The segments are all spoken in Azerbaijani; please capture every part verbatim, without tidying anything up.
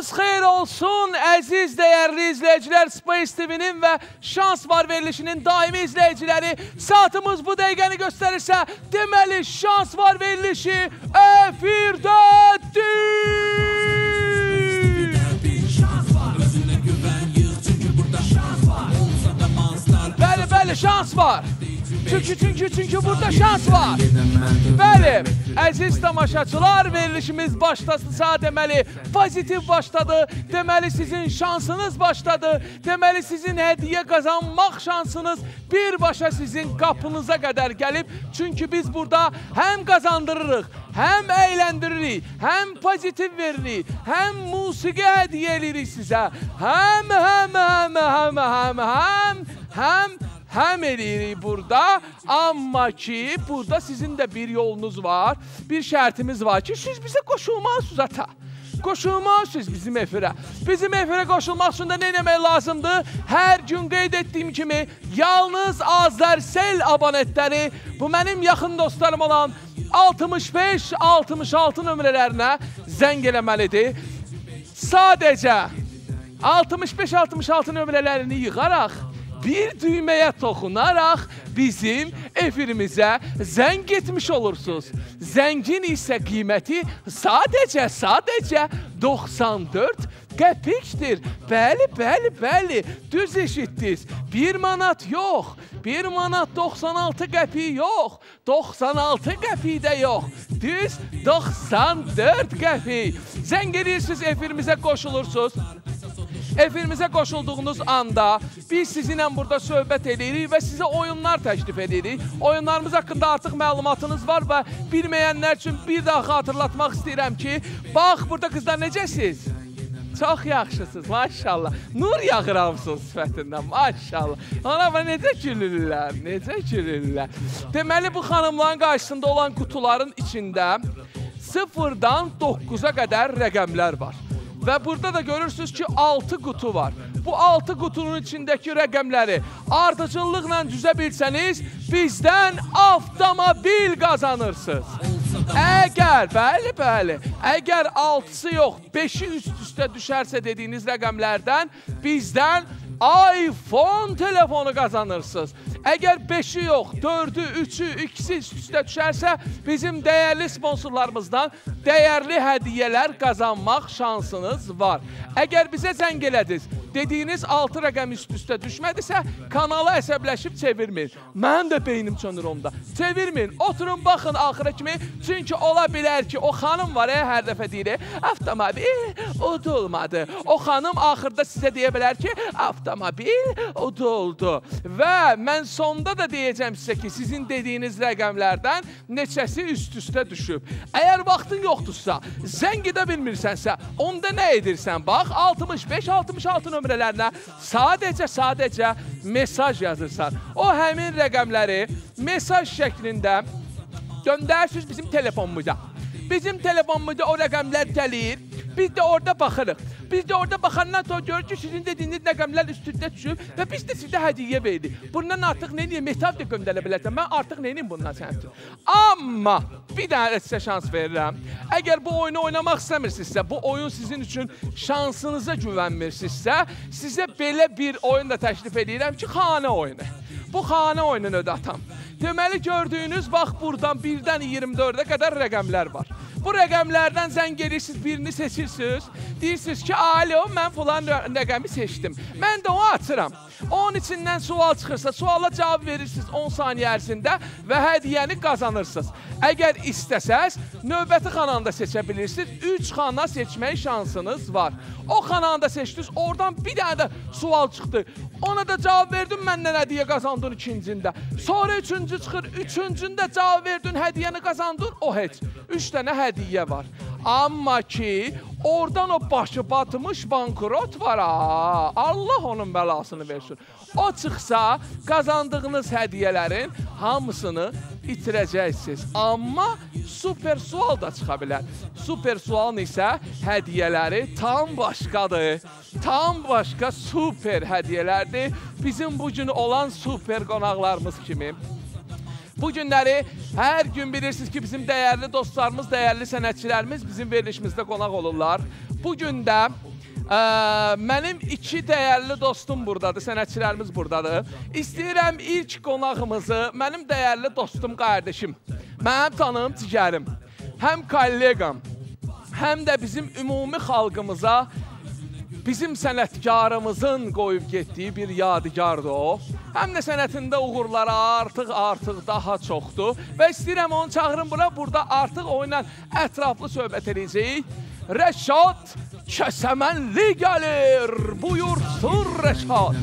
Sabahınız xeyir olsun, əziz, dəyərli izləyicilər, Space T V'nin və Şans Var verilişinin daimi izləyiciləri. Saatımız bu dəqiqəni göstərirsə, deməli Şans Var verilişi efirdədir. Bəli, bəli, şans var. Çünki, çünki, çünki burada şans var. Bəli, əziz tamaşaçılar, verilişimiz başlasınsa deməli pozitiv başladı, deməli sizin şansınız başladı, deməli sizin hədiyyə qazanmaq şansınız birbaşa sizin qapınıza qədər gəlib. Çünki biz burada həm qazandırırıq, həm əyləndiririk, həm pozitiv veririk, həm musiqi hədiyyə edirik sizə, həm, həm, həm, həm, həm, həm, həm, həm eləyirik burada, amma ki, burada sizin də bir yolunuz var, bir şərtimiz var ki, siz bizə qoşulmalısınız ata. Qoşulmalısınız bizim efirə. Bizim efirə qoşulmaq üçün də nə eləmək lazımdır? Hər gün qeyd etdiyim kimi, yalnız Azərsel abonentləri, bu mənim yaxın dostlarım olan altmış beş altmış altı nömrələrinə zəng eləməlidir. Sadəcə altmış beş altmış altı nömrələrini yığaraq, bir düyməyə toxunaraq bizim efirimizə zəng etmiş olursunuz. Zəngin isə qiyməti sadəcə, sadəcə doxsan dörd qəpikdir. Bəli, bəli, bəli, düz eşitdiniz. Bir manat yox, bir manat doxsan altı qəpik yox, doxsan altı qəpik də yox, düz doxsan dörd qəpik. Zəng edirsiniz, efirimizə qoşulursunuz. Efirimizə qoşulduğunuz anda biz sizinlə burada söhbət edirik və sizə oyunlar təklif edirik. Oyunlarımız haqqında artıq məlumatınız var və bilməyənlər üçün bir daha xatırlatmaq istəyirəm ki, bax, burada qızlar necəsiz? Çox yaxşısınız, maşallah. Nur yağır hamısın sifətindən, maşallah. Ana, necə gülürlər, necə gülürlər. Deməli, bu xanımların qarşısında olan qutuların içində sıfırdan doqquza qədər rəqəmlər var. Və burada da görürsünüz ki, altı qutu var. Bu altı qutunun içindəki rəqəmləri ardıcıllıqla düzə bilsəniz, bizdən avtomobil qazanırsınız. Əgər, bəli, bəli, əgər altısı yox, beşi üst-üstə düşərsə dediyiniz rəqəmlərdən, bizdən iPhone telefonu qazanırsınız. Əgər beşi yox, dördü, üçü, ikisi üst-üstə düşərsə, bizim dəyərli sponsorlarımızdan dəyərli hədiyyələr qazanmaq şansınız var. Əgər bizə zəng elədiniz, dediyiniz altı rəqəm üst-üstə düşmədisə, kanalı əsəbləşib çevirməyin. Mənim də beynim çönür onda. Çevirməyin, oturun, baxın axıra kimi. Çünki ola bilər ki, o xanım var, hər dəfə deyir, avtomobil udulmadı. O xanım axırda sizə deyə bilər ki, avtomobil uduldu. Və mən sonda da deyəcəm sizə ki, sizin dediyiniz rəqəmlərdən neçəsi üst-üstə düşüb. Əgər vaxtın yoxdursa, zəng edə bilmirsənsə, onda nə edirsən? Bax, altmış beş altmış altı nömrələrinə sadəcə, sadəcə mesaj yazırsan. O həmin rəqəmləri mesaj şəklində göndərsiniz bizim telefonumuza. Bizim telefonumuza o rəqəmlər gəlir, biz də orada baxırıq. Biz də orada baxandan sonra görürük ki, sizin dediyiniz rəqəmlər üstündə düşüb və biz də sizə hədiyyə verdik. Bundan artıq nə deyim, mesaj da göndərə bilərsən. Mən artıq nə deyim bundan sənin üçün. Amma bir dənə sizə şans verirəm. Əgər bu oyunu oynamaq istəmirsinizsə, bu oyun sizin üçün şansınıza güvənmirsinizsə, sizə belə bir oyun da təklif edirəm ki, xanə oyunu. Bu xanə oyunudur atam. Deməli, gördüyünüz, bax, buradan birdən iyirmi dördə qədər rəqəmlər var. Bu rəqəmlərdən zəng edirsiniz, birini seçirsiniz. Deyirsiniz ki, alo, mən falan rəqəmi seçdim. Mən də onu açıram. Onun içindən sual çıxırsa, suala cavab verirsiniz on saniyə ərzində və hədiyyəni qazanırsınız. Əgər istəsəz, növbəti xananda seçə bilirsiniz. Üç xana seçmək şansınız var. O xananda seçdiniz, oradan bir dənə də sual çıxdı. Ona da cavab verdin, məndən hədiyyə qazandın ikincində. Sonra üçüncü çıxır, üçüncündə cavab verdin, hədiyyəni qazandın, o heç. Üç dənə hədiyyə var. Amma ki, oradan o başı batmış bankrot var ha. Allah onun bəlasını versin. O çıxsa, qazandığınız hədiyyələrin hamısını itirəcəksiniz. Amma super sual da çıxa bilər. Super sualın isə hədiyyələri tam başqadır. Tam başqa super hədiyyələrdir. Bizim bugün olan super qonaqlarımız kimi. Bu günləri hər gün bilirsiniz ki, bizim dəyərli dostlarımız, dəyərli sənətçilərimiz bizim verilişimizdə qonaq olurlar. Bugün də Mənim iki dəyərli dostum buradadır, sənətçilərimiz buradadır. İstəyirəm ilk qonağımızı mənim dəyərli dostum, qardaşım, mənim tanım, cigərim, həm kollegam, həm də bizim ümumi xalqımıza bizim sənətkarımızın qoyub getdiyi bir yadigardır o. Həm də sənətində uğurları artıq-artıq daha çoxdur və istəyirəm onu çağırım bura, burada artıq onunla ətraflı söhbət edəcəyik. Rəşad Kəsəmənli gəlir, buyursun Rəşad.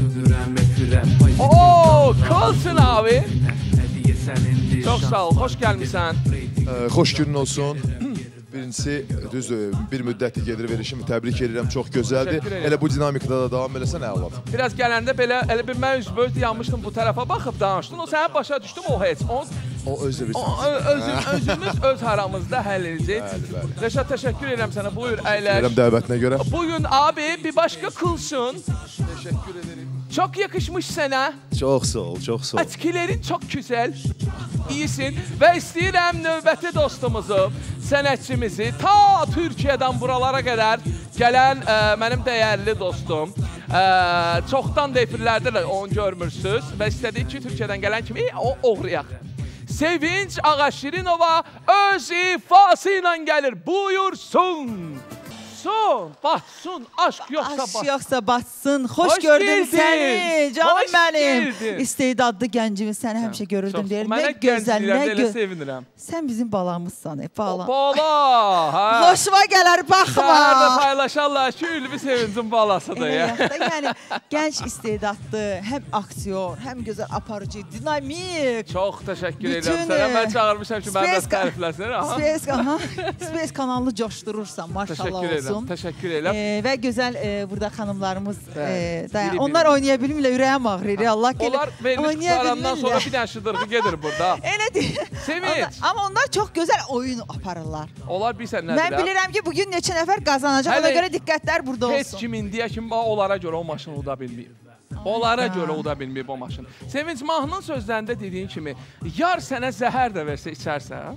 Ooo, kalsın abi. Çox sağ ol, xoş gəlmişsən. Xoş günün olsun. Birincisi, düzdür, bir müddətli gedir verişimi təbrik edirəm, çox gözəldir. Elə bu dinamikada da davam eləsən, əladır. Biraz gələndə belə, elə bir mən üzbözdü, yanmışdım bu tərəfə baxıb danışdın, o sənə başa düşdüm, o heç. O özü bir Özümüz öz aramızda həll edəcək. Rəşad, təşəkkür edirəm sənə, buyur, əyləş. Edirəm dəvətinə görə. Bugün abi bir başqa kılsın. Təşəkkür ederim. Çok yakışmış sənə. Çox sağ ol, çox sağ ol. Açkilerin çok güzel. İyisin və istəyirəm növbəti dostumuzu, sənətçimizi ta Türkiyədən buralara qədər gələn ə, mənim dəyərli dostum. Ə, çoxdan da efirlərdə də onu görmürsünüz və istədik ki, Türkiyədən gələn kimi o oğrayaq. Sevinç Ağaşirinova öz ifası ilə gəlir. Buyursun. Son, batsın, aşk yoxsa batsın. Aşk yoxsa batsın. Xoş, Hoş gördüm geldin. Səni, canım Hoş mənim. Geldin. İstedadlı gəncimiz, səni həmişə görürdüm deyir. Mənə gəncliklərdə elə sevinirəm. Sən bizim balamızsan, e, bala. Bala, hə. Hoşuma gələr, baxma. Səhərdə paylaşarlar ki, ülvi sevincin balasıdır. Ya. Yəni, gənc istedadlı, həm aktyor, həm gözəl aparıcı, dinamik. Çox təşəkkür edirəm sənə. Mən çağırmışam ki, mən də tərifləsin. Space kanalını coşdurursan, maşallah olsun. Təşəkkür edirəm. E, və gözəl e, burada xanımlarımız e, dayan. Onlar oynaya bilmirlər, ürəyəm ağrıyır. Allah gəlir. Onlar vermiş qutarından sonra bir dənə şıdırğı gedir burada. Elə deyil. Sevinç. Amma onlar çox gözəl oyun aparırlar. Onlar bilsən nədir? Mən bilirəm ki, bugün neçə nəfər qazanacaq. Ona görə diqqətlər burada olsun. Heç kim indiyə kimi onlara görə o maşını uda bilməyib. Onlara görə uda bilməyib o maşını. Sevinç, mahnının sözlərində dediyin kimi, yar sənə zəhər də versə içərsən.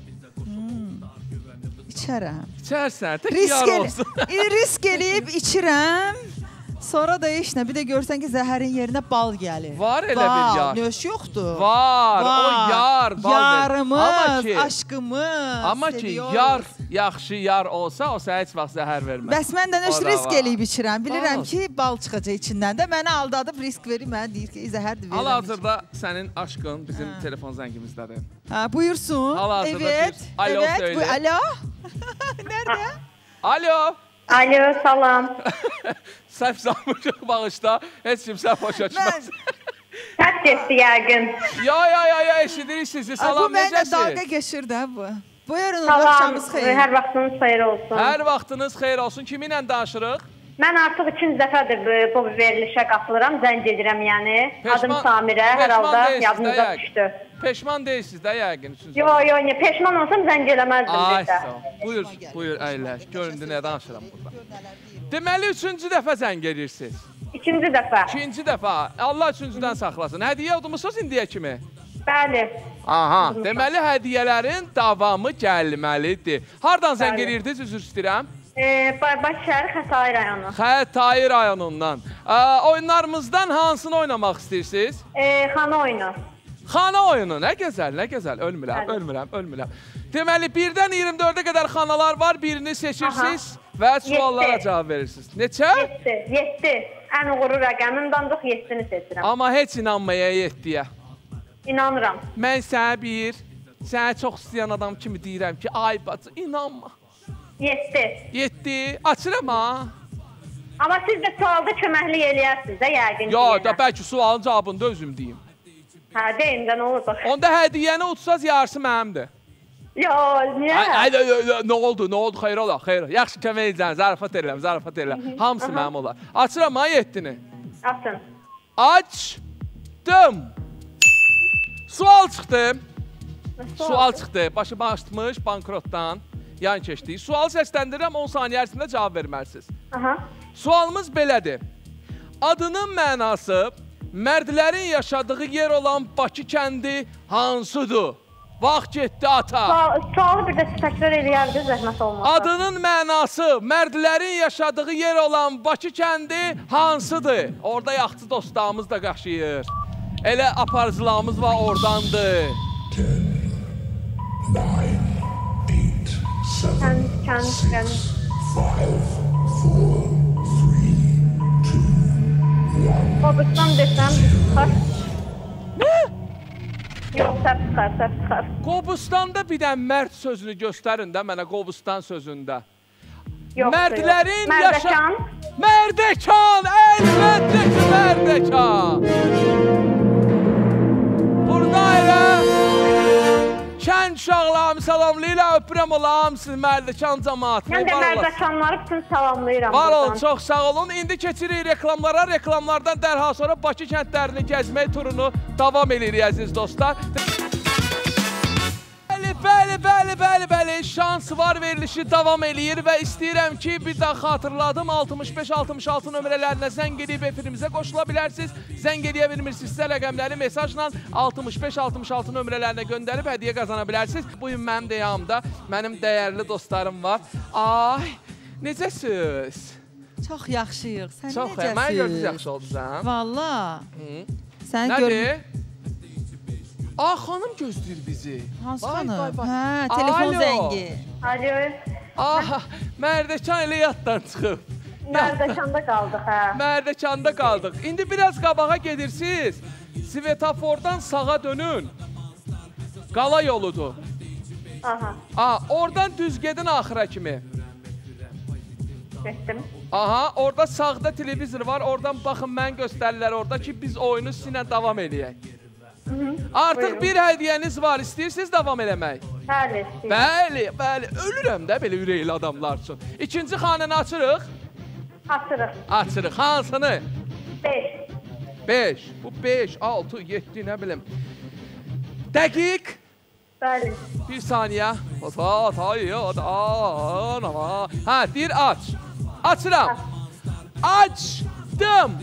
İçərəm. İçərsən, tək yar olsun. Risk eləyib içirəm. Sonra da heç nə, bir də görsən ki, zəhərin yerinə bal gəlir. Var elə bal, bir yar. Nöş yoxdur. Var, var, o yar, bal yarımız, amma ki, aşkımız. Amma ki, yar, yaxşı yar olsa, o sənə heç vaxt zəhər verməz. Bəs mən də nöş risk eləyib içirəm. Bilirəm ki, bal çıxacaq içindən də. Mənə aldadıb risk verir, mənə deyir ki, zəhərdir verirəm. Hal-hazırda sənin aşkın bizim hə. telefon zəngimizdədir. Hə, buyursun. Hal-hazırda evet, bir alo evet, söyle. Bu, alo. Nerede? Alo. Alo, salam. Səhv salmışıq bağışda, heç kim səhv başa çıxmaz. Səhv getdi yəqin. Ya, ya, ya, ya, eşidirik sizi, salam, necəsiniz? Bu mənə dalga geçir də bu. Buyurun, salam, axşamınız xeyir. Hər vaxtınız xeyir olsun. Hər vaxtınız xeyir olsun. Kiminlə danışırıq? Mən artıq ikinci dəfədir bu verilişə qatılıram, zəng edirəm yəni. Peşman, Adım Samirə, hər halda yadınıza düşdü. Peşman deyilsiniz də yəqin. Yo, yo, yo, peşman olsam zəng eləməzdim bir də. Buyur, buyur, əyləş. Göründü, nə danışıram burada. Deməli, üçüncü dəfə zəng edirsiniz. İkinci dəfə. İkinci dəfə. Allah üçüncüdən saxlasın. Hədiyyə udmusunuz indiyə kimi? Bəli. Aha, deməli, hədiyyələrin davamı gəlməlidir. Hardan zəng edirdiniz, üzr istəyirəm? Ee, Bakışəhər Xətai rayonu. Xətai rayonundan. Ee, oyunlarımızdan hansını oynamaq istəyirsiniz? Ee, xana oyunu. Xana oyunu, nə gözəl, nə gözəl. Ölmürəm, Bəli. ölmürəm, ölmürəm. Deməli, birdən iyirmi dördə qədər xanalar var, birini seçirsiniz Aha. və suallara Yetdi. cavab verirsiniz. Neçə? Yetdi, yetdi. Ən uğurlu rəqəmimdən çox yettini seçirəm. Amma heç inanmaya yetdiyə. İnanıram. Mən sənə bir, sənə çox istəyən adam kimi deyirəm ki, ay bacı, inanma. Yetdi. Yetdi. Açıram ha. Amma siz də sualda köməklik eləyərsiniz də yəqin ki. Ya da bəlkə sualın cavabında özüm deyim. Hə, deyin də nə olur bax. Onda hədiyyəni utsaz yarısı mənimdir. Yo, niyə? Ay, nə oldu, nə oldu, xeyr ola, xeyr. Yaxşı kömək edəcəm, zarafat edirəm, zarafat edirəm. Hamısı mənim olar. Açıram ha yettini. Açın. Açdım. Sual çıxdı. Sual çıxdı. Başımı açmış bankrotdan. Yan keçdik. Sualı səsləndirirəm, on saniyə ərzində cavab verməlisiniz. Aha. Sualımız belədir. Adının mənası mərdlərin yaşadığı yer olan Bakı kəndi hansıdır? Vaxt getdi ata. Sualı bir də təkrar eləyərdiniz, zəhmət olmasa. Adının mənası mərdlərin yaşadığı yer olan Bakı kəndi hansıdır? Orada yaxçı dostlarımız da qaşıyır. Elə aparıcılarımız var oradandır. Kənd, kənd, kənd. Qobustan desəm, çıxar. Nə? Yox, səhv çıxar, səhv çıxar. Qobustanda bir dənə mərd sözünü göstərin də mənə Qobustan sözündə. Yoxdur, Mərdlərin yox. yaşa... Mərdəkan. Mərdəkan! Əlbəttə ki, Mərdəkan! Burada elə kənd uşaqlarımı salamlayırlar, öpürəm olam siz Mərdəkan cəmaatını. Mən də Mərdəkanları bütün salamlayıram. Var olun, çox sağ olun. İndi keçirik reklamlara. Reklamlardan dərhal sonra Bakı kəndlərini gəzmək turunu davam edirik, əziz dostlar. Bəli, bəli, bəli, bəli, bəli. Şans var verilişi davam eləyir və istəyirəm ki, bir daha xatırladım. altmış beş altmış altı nömrələrinə zəng edib efirimizə qoşula bilərsiniz. Zəng edə bilmirsinizsə rəqəmləri mesajla altmış beş altmış altı nömrələrinə göndərib hədiyyə qazana bilərsiniz. Bugün mənim də yanımda mənim dəyərli dostlarım var. Ay, necəsiz? Çox yaxşıyıq. Sən Çox, necəsiz? mən gördünüz yaxşı oldusan. Valla. Sən Nədir? Aa, xanım gözləyir bizi. Hansı Vay, xanım? vay, vay. Hə, telefon Alo. zəngi. Alo. Aha, Mərdəkan elə yaddan çıxıb. Mərdəkanda qaldıq, hə. Mərdəkanda qaldıq. İndi biraz qabağa gedirsiniz. Svetofordan sağa dönün. Qala yoludur. Aha, Aa, oradan düz gedin axıra kimi. getdim. Aha, orada sağda televizor var. Oradan baxın, mən göstərirlər orada ki, biz oyunu sizinlə davam eləyək. Artıq Buyurun. bir hədiyyəniz var. İstəyirsiniz davam eləmək? Bəli, istəyirəm. Bəli, bəli. Ölürəm də belə ürəkli adamlar üçün. İkinci xanəni açırıq. Açırıq. Açırıq. Hansını? beş. beş. Bu beş, altı, yeddi, nə bilim. Dəqiq. Bəli. Bir saniyə. Hə, deyir aç. Açıram. Açdım.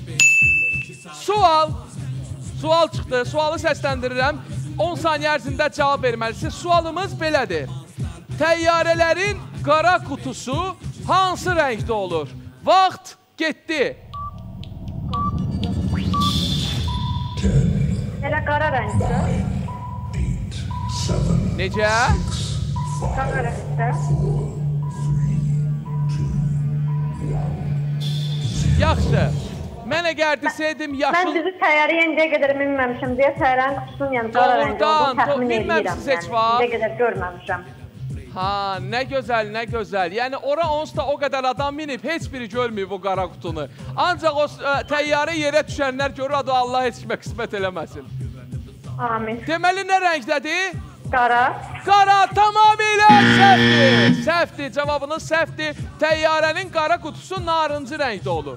Sual. Sual çıxdı. Sualı səsləndirirəm. on saniyə ərzində cavab verməlisiniz. Sualımız belədir. Təyyarələrin qara qutusu hansı rəngdə olur? Vaxt getdi. Elə qara rəngdir. Necə? Qara rəngdir. Yaxşı. Mən əgər desəydim Mən yaşıl... bizi təyyarəyə indiyə qədər minməmişəm deyə təyyarənin qutusunun yəni qara rəngdə Doğrudan, olduğunu təxmin doğru, edirəm. bilməmişsiniz heç Yəni vaxt. indiyə qədər görməmişəm. Ha, nə gözəl, nə gözəl. Yəni ora onsuz da o qədər adam minib, heç biri görməyib o qara qutunu. Ancaq o ə, təyyarə yerə düşənlər görür, adı Allah heç kimə qismət eləməsin. Amin. Deməli, nə rəngdədir? Qara. Qara, tamamilə səhvdir. Səhvdir, cavabınız səhvdir. Təyyarənin qara qutusu narıncı rəngdə olur.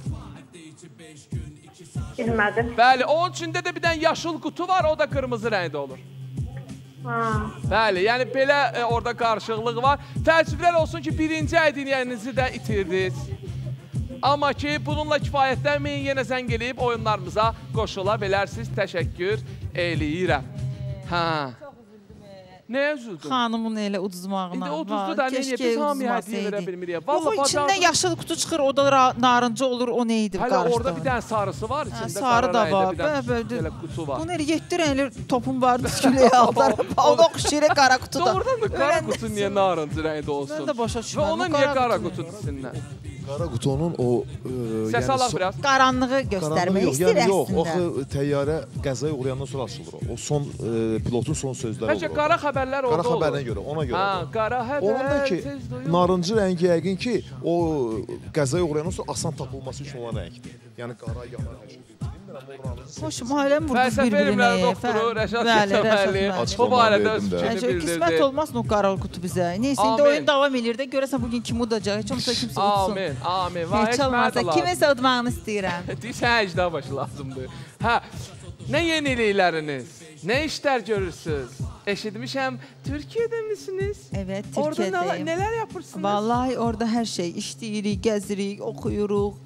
Bilmədim. Bəli, onun içində də bir dənə yaşıl qutu var, o da qırmızı rəngdə olur. Ha. Bəli, yəni belə e, orada qarışıqlıq var. Təəssüflər olsun ki, birinci ədiyyənizi də itirdiniz. Amma ki, bununla kifayətlənməyin, yenə zəng eləyib oyunlarımıza qoşula bilərsiniz. Təşəkkür eləyirəm. Hə. Nəyə üzüldün? Xanımın elə uduzmağına. İndi o uduzdu da nə edir? Biz hamıya hədiyyə verə bilmirik. Yox, içindən yaşıl qutu çıxır, o da narıncı olur, o nə edir? Hələ orada bir dənə sarısı var, içində sarı da var. Belə qutu var. Bu nəyə yeddi rəngli topun var, bisküliyə aldılar. Onu oxşayır qara qutuda. Doğrudan da qara qutu niyə narıncı rəngdə olsun? Mən də başa Və düşməm. ona niyə qara qutu desinlər? Qara qutunun o... E, Səs alaq biraz. Qaranlığı göstərmək istəyir yəni, yox, əslində. axı təyyarə qəzaya uğrayandan sonra açılır o. O son, e, pilotun son sözləri Bəlkə olur. qara xəbərlər orada Qara olur. xəbərinə görə, ona görə. Ha, qara xəbər. Onun da ki, tez duyur. narıncı rəngi yəqin ki, o qəzaya uğrayandan sonra asan tapılması üçün olan rəngdir. Yəni qara, yanar, hər şey. Xoşum, ailəm vurdu Fəlsəfə bir-birinə. elmləri doktoru Rəşad Bəli, Kəsəməlli Rəşad müəllim. bu barədə öz Açıqlama fikrini verdim də. Qismət bildirdi. olmaz o qara qutu bizə. Neyse, indi Amin. oyun davam edir də. Görəsən bugün kim udacaq? Heç olmasa kimsə udsun. Amin, amin. Vay, Heç heç mənə olmasa də lazım. kiminsə udmağını istəyirəm. Deyirsən, əcda başı lazımdır. Hə, nə yenilikləriniz, nə işlər görürsünüz? Eşitmişəm, Türkiyədə misiniz? Evet, Orada Türkiyədəyim. nələr, nələr yapırsınız? Vallahi orada hər şey işləyirik, gəzirik, oxuyuruq.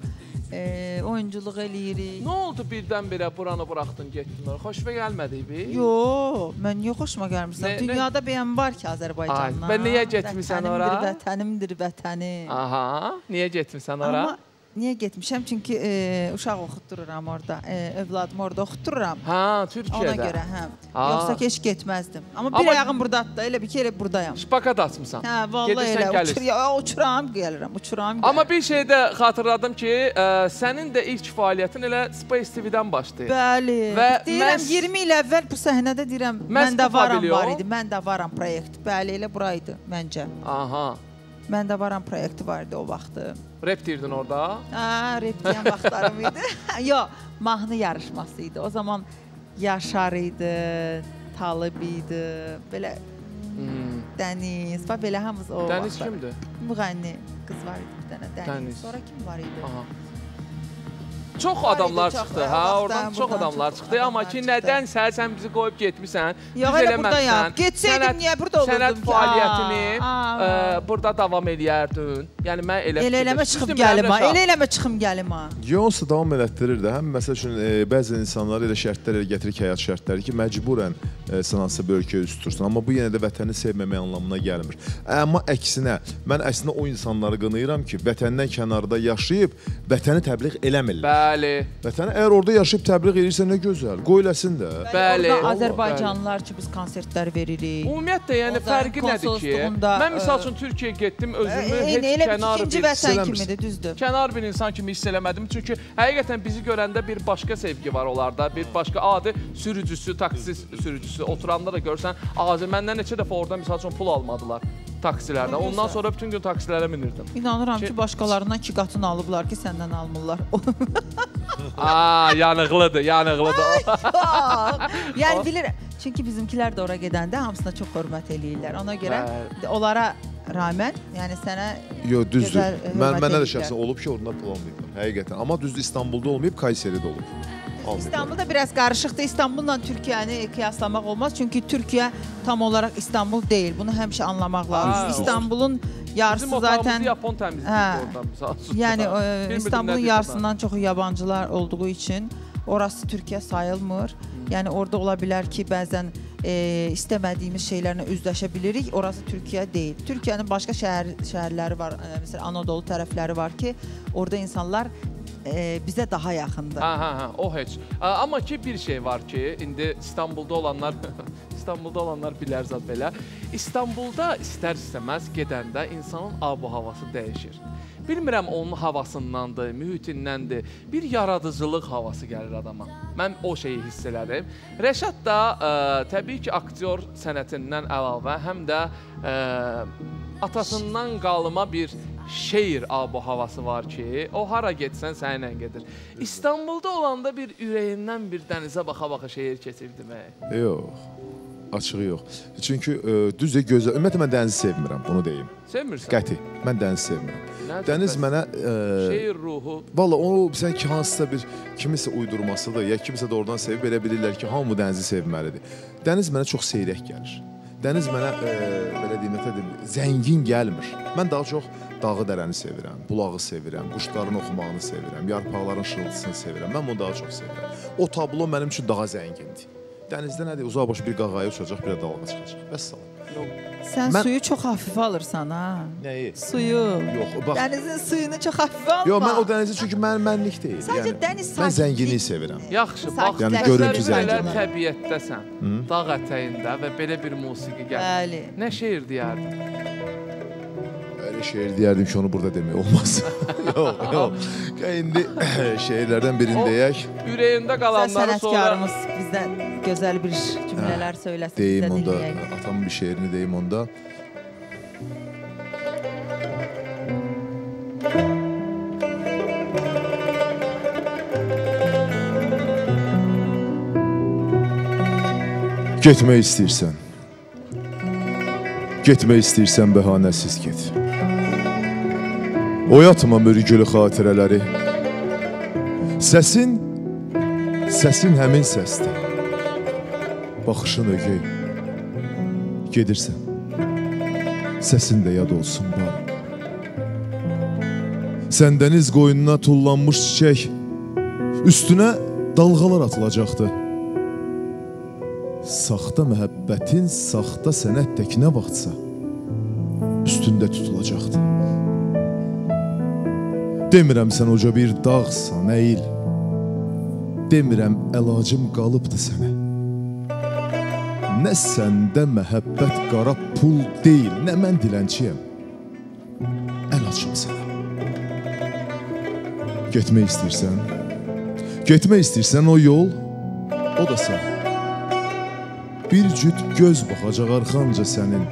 e, oyunculuq eləyirik. Nə oldu birdən-birə buranı buraxdın, getdin oraya? Xoşuna gəlmədi bi? Yox, mən niyə xoşuma gəlmirsən? Ne- Dünyada bəyən var ki Azərbaycandan. Ay, mən niyə getmirsən ora? Vətənimdir, vətənim. Aha, niyə getmirsən ora? Amma niyə getmişəm? Çünki e, uşaq oxutdururam orada. E, övladımı orada oxutdururam. Ha, Türkiyədə. Ona görə, hə. Aa. Yoxsa heç getməzdim. Amma bir Amma- ayağım burdadır da, elə bir ki, elə buradayam. Şpakat açmısan. Hə, vallahi Gedirsən, elə gəlirsən. uçur, ya, uçuram, gəlirəm, uçuram. Gəlirəm. Amma bir şey də xatırladım ki, ə, sənin də ilk fəaliyyətin elə Space T V-dən başlayır. Bəli. Və deyirəm məhz- iyirmi il əvvəl bu səhnədə deyirəm, Məhz məndə bu varam pavilyon. var idi. Məndə varam proyekt. Bəli, elə buraydı məncə. Aha. Məndə varam proyekti vardı o vaxtı. Rap deyirdin orada. Ha, reptiyan vaxtlarım idi. Yox, mahnı yarışması idi. O zaman Yaşar idi, Talib idi, belə Hmm. Dəniz, və belə hamımız o Dəniz vaxtlar. kimdir? Müğənni qız var idi bir dənə Dəniz. Dəniz. Sonra kim var idi? Aha. Çox Var adamlar idi, çox. çıxdı, O hə, vaxtdan, oradan çox buradan adamlar çox çıxdı, amma adamlar ki, çıxdı. nədənsə sən bizi qoyub getmisən, Yox, düz elə eləməmisən. buradayam. Getsəydim, Sənət- niyə burada olurdum Sənət ki? fəaliyyətini Aa, aa. ə, burada davam eləyərdin. Yəni mən elə Elə eləmə fikirləşdim. çıxıb Düzdür, gəlim ha. Rəşad? Elə eləmə çıxım gəlim ha. Yoxsa davam elətdirir də. Həm məsəl üçün e, bəzi insanlar elə şərtlər elə gətirir ki, həyat şərtləri ki, məcburən e, sən hansısa bir ölkəyə üz tutursan. Amma bu yenə də vətəni sevməmək anlamına gəlmir. Amma əksinə, mən əslində o insanları qınayıram ki, vətəndən kənarda yaşayıb vətəni təbliğ eləmirlər. Bəli. Vətəni əgər orada yaşayıb təbliğ edirsə nə gözəl. Qoy eləsin də. Bəli. Orada Allah, Azərbaycanlılar ki, biz konsertlər veririk. Ümumiyyətlə, yəni Onların fərqi nədir ki? konsolosluğunda, Mən misal ə, üçün Türkiyəyə getdim, özümü Eyni, heç elə bir kənar ikinci bir vətən Eləmirsən. kimidir, düzdür. kənar bir insan kimi hiss eləmədim. Çünki həqiqətən bizi görəndə bir başqa sevgi var onlarda. Bir başqa adi sürücüsü, taksi sürücüsü oturanda da görsən, ağzı məndən neçə dəfə orada misal üçün pul almadılar taksilərdən. Ondan sonra bütün gün taksilərə minirdim. İnanıram Ki- ki, başqalarından iki qatını alıblar ki, səndən almırlar. Aa, yanıqlıdır, yanıqlıdır. Yəni bilirəm. Çünki bizimkilər də ora gedəndə hamısına çox hörmət eləyirlər. Ona görə Bəli. onlara rağmen, yəni sənə Yox, düzdür. Gözəl, e, Mən hörmət mənə də edirlər. şəxsən olub ki, orada pul almayıblar. Həqiqətən. Amma düzdür, İstanbulda olmayıb, Kayseridə olub. Almayıblar. İstanbulda biraz qarışıqdır. İstanbulla Türkiyəni kıyaslamaq olmaz. Çünki Türkiyə tam olaraq İstanbul deyil. Bunu həmişə anlamaq lazımdır. Aa, İstanbulun yarısı Bizim otağımızı zaten Yapon təmizləyir Hə. orada misal üçün. yəni e, Bilmirdim İstanbulun nədir yarısından çoxu yabancılar olduğu üçün orası Türkiyə sayılmır. Yəni orada ola bilər ki, bəzən e, istəmədiyimiz şeylərlə üzləşə bilirik. Orası Türkiyə deyil. Türkiyənin başqa şəhər şəhərləri var. E, məsələn Anadolu tərəfləri var ki, orada insanlar e, bizə daha yaxındır. Hə, hə, hə, o heç. Ə, Amma ki bir şey var ki, indi İstanbulda olanlar İstanbulda olanlar bilər zət belə. İstanbulda istər-istəməz gedəndə insanın ab-havası dəyişir. Bilmirəm onun havasındandır, mühitindəndir. Bir yaradıcılıq havası gəlir adama. Mən o şeyi hiss elədim. Rəşad da ə, təbii ki, aktyor sənətindən əlavə həm də ə, atasından qalma bir şeir ab-havası var ki, o hara getsən səninlə gedir. İstanbulda olanda bir ürəyindən bir dənizə baxa-baxa şeir keçirdimi? Yox. Açığı yox. Çünki e, düzdür, gözəl. Ümumiyyətlə mən dənizi sevmirəm, bunu deyim. Sevmirsən? Qəti. Mən dənizi sevmirəm. Nədir Dəniz bəs? mənə e, Şeir ruhu. Valla onu sən ki, hansısa bir kimisə uydurmasıdır, ya kimisə də oradan sevib elə bilirlər ki, hamı dənizi sevməlidir. Dəniz mənə çox seyrək gəlir. Dəniz mənə e, belə deyim, deyim, zəngin gəlmir. Mən daha çox dağı dərəni sevirəm, bulağı sevirəm, quşların oxumağını sevirəm, yarpaqların şırıltısını sevirəm. Mən bunu daha çox sevirəm. O tablo mənim üçün daha zəngindir. Dənizdə nədir? Uzaq başı bir qağaya uçacaq, bir də dalğa çıxacaq. Vəssalam. Sən Mən- suyu çox hafifə alırsan ha. Nəyi? Suyu. Yox, bax. Dənizin suyunu çox hafifə alma. Yox, mən o dənizi çünki mən mənlik deyil. Sadəcə dəniz Mən sakitlik- zənginliyi sevirəm. Yaxşı, bax, Sakitləşdirir Yəni görüntü sən belə zənginliyi. təbiətdəsən, dağ ətəyində və belə bir musiqi gəlir. Bəli. Nə şeir deyərdin? Öyle şeir deyərdim ki, onu burada demək olmaz. yox, yox. İndi şeirlərdən birini O- deyək. Ürəyində Sən qalanları sonra... sənətkarımız bizdən gözəl bir cümlələr söyləsin. Deyim biz də onda, dinləyək. atamın bir şeirini deyim onda. Getmək istəyirsən. Getmək istəyirsən bəhanəsiz get. Oyatma mürgülü xatirələri. Səsin, səsin həmin səsdir. Baxışın ögey. Gedirsən. Səsin də yad olsun bari. Sən dəniz qoyununa tullanmış çiçək, üstünə dalğalar atılacaqdı. Saxta məhəbbətin, saxta sənət tək nə vaxtsa üstündə tutulacaqdı. Demirəm sən uca bir dağsan, əyil. Demirəm əlacım qalıbdı sənə. Nə səndə məhəbbət qara pul deyil, nə mən dilənçiyəm. Əl açım sənə. Getmək istəyirsən, getmək istəyirsən o yol, o da sən. Bir cüt göz baxacaq arxanca sənin.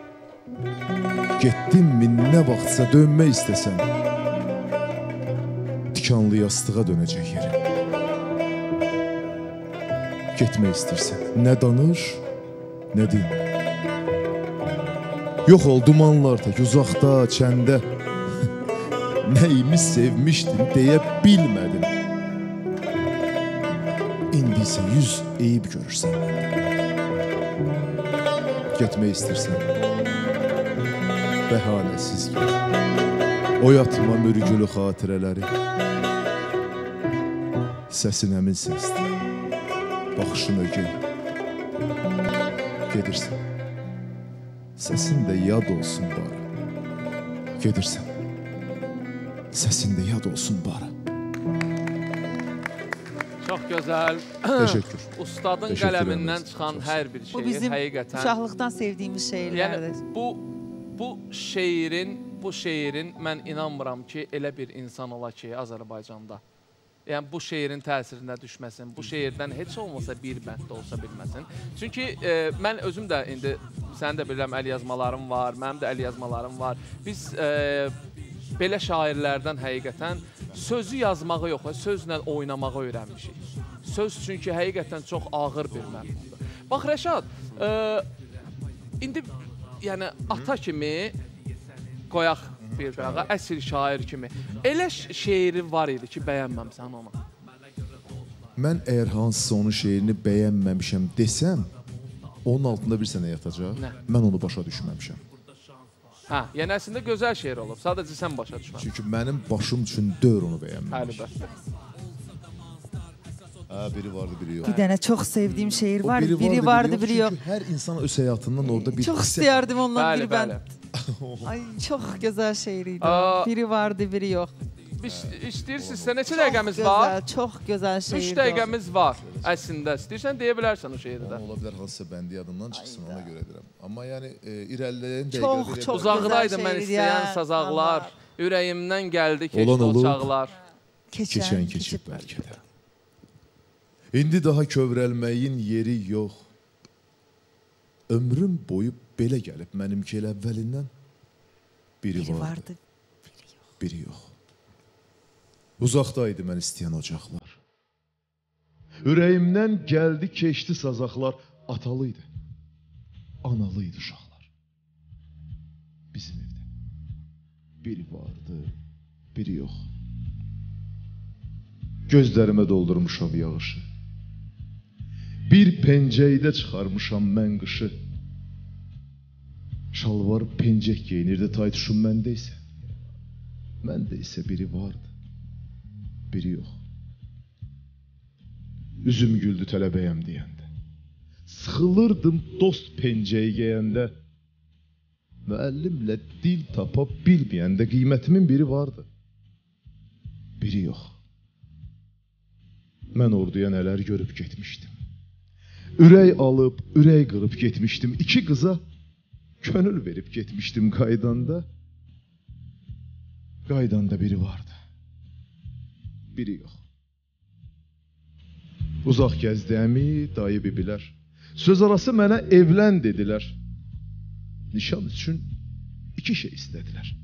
Getdin mi nə vaxtsa dönmək istəsən, tikanlı yastığa dönəcək yerin. Getmək istəyirsən, nə danış, nə din. Yox ol dumanlar tək uzaqda, çəndə. Nəyimi sevmişdin deyə bilmədim. İndi isə yüz eyib görürsən. Getmək istəyirsən, bəhanəsiz gəl. Oyatma mürgülü xatirələri. Səsin əmin səsdir, baxışın ögey. Gedirsən, səsin də yad olsun bari. Gedirsən, səsin də yad olsun bari. Çox gözəl. Təşəkkür. Ustadın Təşəkkür qələmindən ederiz. çıxan hər bir Bu şeir bizim həqiqətən. uşaqlıqdan sevdiyimiz şeirlərdir. Yəni bu bu şeirin, bu şeirin mən inanmıram ki, elə bir insan ola ki, Azərbaycanda. Yəni bu şeirin təsirinə düşməsin, bu şeirdən heç olmasa bir bənd də olsa bilməsin. Çünki e, mən özüm də indi, sənin də bilirəm əl yazmalarım var, mənim də əl yazmalarım var. Biz e, belə şairlərdən həqiqətən sözü yazmağı yox, sözlə oynamağı öyrənmişik. Söz çünki həqiqətən çox ağır bir məfhumdur. Bax Rəşad, e, indi yəni ata kimi qoyaq bir qırağa, əsl şair kimi. Elə şeiri var idi ki, bəyənməmsən onu. Mən əgər hansısa onun şeirini bəyənməmişəm desəm, onun altında bir sənə yatacaq. Nə? Mən onu başa düşməmişəm. Hə, yəni əslində gözəl şeir olub. Sadəcə sən başa düşmə. Çünki mənim başım üçün dör onu bəyənməmiş. Əlbəttə. Hə, biri vardı, biri yox. Bir dənə çox sevdiyim şeir O var, biri vardı, biri yox. Çünki hər insan öz həyatından orada bir Çox hissə- istəyərdim ondan Bəli, bir bənd. bəli. Ay, çox gözəl şeir idi. Aa. Biri vardı, biri yox. Biz istəyirsinizsə neçə Çox dəqiqəmiz gözəl, var? çox gözəl şeirdir. üç dəqiqəmiz var əslində. İstəyirsən deyə bilərsən o şeiri də. Ola bilər hansısa bəndi yadımdan çıxsın, ona görə deyirəm. Amma yəni e, irəliləyən Çox, dəqiqədə... çox Uzaqdaydı gözəl mən şeir istəyən ya. sazaqlar, Allah. ürəyimdən gəldi keçdi Olan o olub. çağlar. Keçən keçib bəlkə də. İndi daha kövrəlməyin yeri yox. Ömrüm boyu belə gəlib mənimki elə əvvəlindən. Biri Biri vardı, vardı. biri yox. Uzaqdaydı mən istəyən ocaqlar. Ürəyimdən gəldi, keçdi sazaqlar. Atalıydı, analıydı uşaqlar. Bizim evdə biri vardı, biri yox. Gözlərimə doldurmuşam yağışı. Bir pencəkdə çıxarmışam mən qışı. Şalvar pencək geyinirdi taytuşum məndə isə. Məndə isə biri vardı, biri yox. Üzüm güldü tələbəyəm deyəndə. Sıxılırdım dost pencəyi geyəndə. Müəllimlə dil tapa bilməyəndə qiymətimin biri vardı, biri yox. Mən orduya nələr görüb getmişdim. Ürək alıb, ürək qırıb getmişdim. İki qıza könül verib getmişdim qaydanda. Qaydanda biri vardı, biri yox. Uzaq gəzdi əmi, dayı bibilər. Söz arası mənə evlən dedilər. Nişan üçün iki şey istədilər.